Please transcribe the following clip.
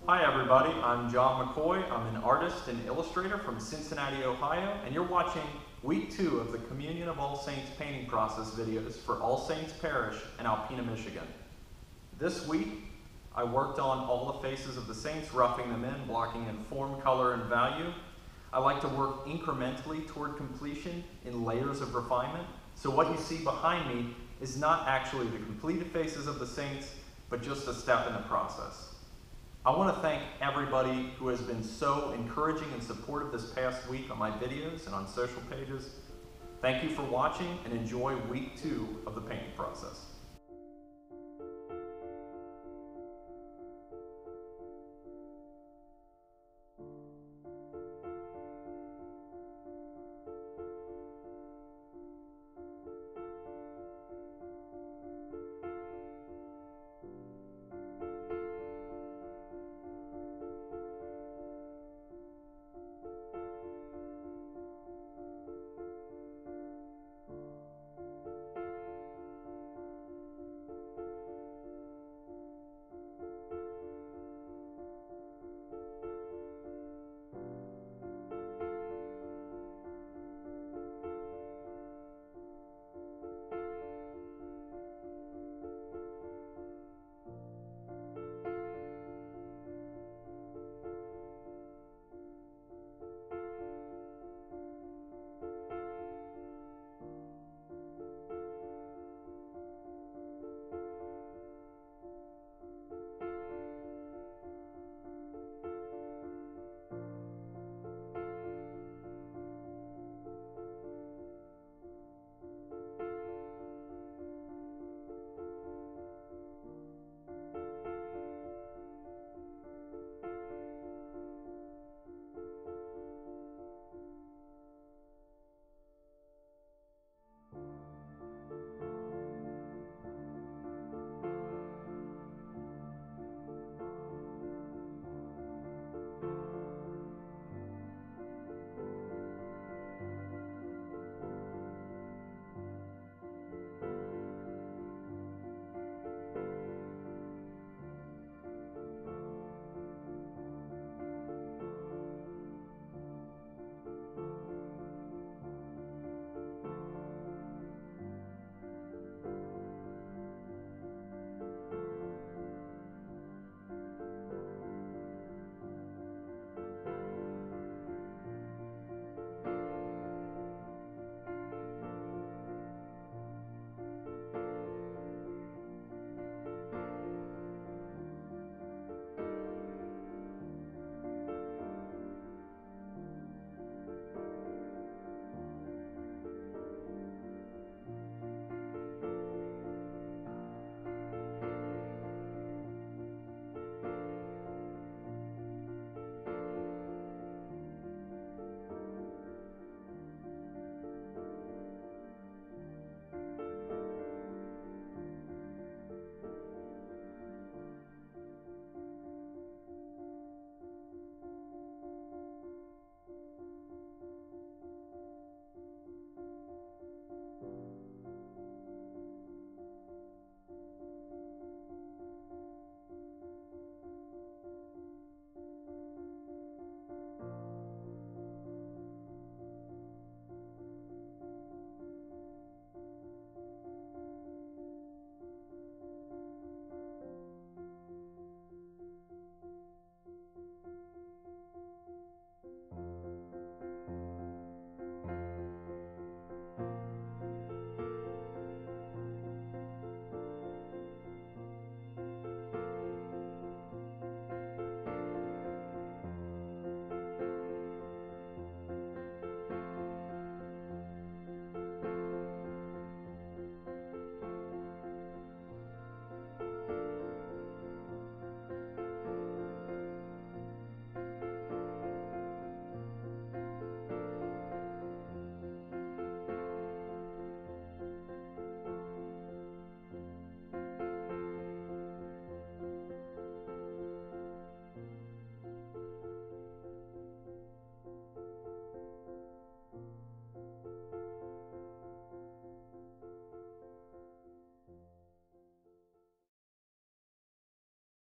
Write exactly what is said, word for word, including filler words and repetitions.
Hi everybody, I'm John McCoy. I'm an artist and illustrator from Cincinnati, Ohio, and you're watching week two of the Communion of All Saints painting process videos for All Saints Parish in Alpena, Michigan. This week, I worked on all the faces of the saints, roughing them in, blocking in form, color, and value. I like to work incrementally toward completion in layers of refinement. So what you see behind me is not actually the completed faces of the saints, but just a step in the process. I want to thank everybody who has been so encouraging and supportive this past week on my videos and on social pages. Thank you for watching and enjoy week two of the painting process.